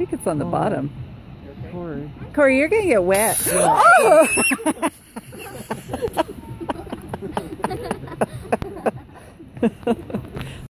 think it's on the bottom. Corey. Corey, you're gonna get wet. Oh!